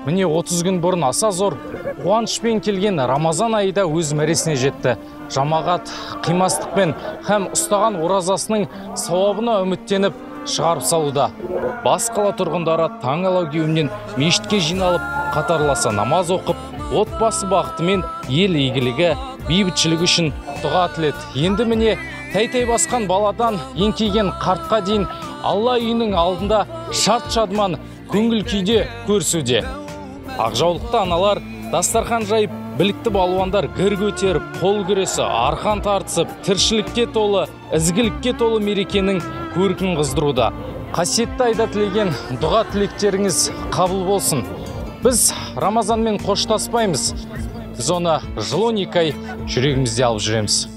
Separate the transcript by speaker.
Speaker 1: Міне 30 күн бұрын аса зор қуанышпен келген Рамазан айы да өз мәресіне жетті. Жамағат қимастықпен һәм ұстаған оразасының сауабына үміттеніп шығарып салуда. Бас қала тұрғындары таң ала кеуімнен мешітке жиналып, қатарласа намаз оқып, отбасы бақыты мен ел игілігі, бейбітшілігі үшін дұға тіледі. Енді міне тәй-тәй басқан баладан еңкейген қартқа дейін Алла үйінің алдында шарт шадман көңіл күйде көрсуде. Ақжаулықты аналар дастархан жайып, білікті балуандар гір көтеріп, қол күресі, арқан тартысып, тіршілікке толы, ізгілікке толы мерекенің көркін қыздыруда. Қасиетті айда тілеген дұға тілектеріңіз қабыл болсын. Біз Рамазанмен қоштаспаймыз. Біз оны жыл 12 ай жүрегімізде алып жүреміз.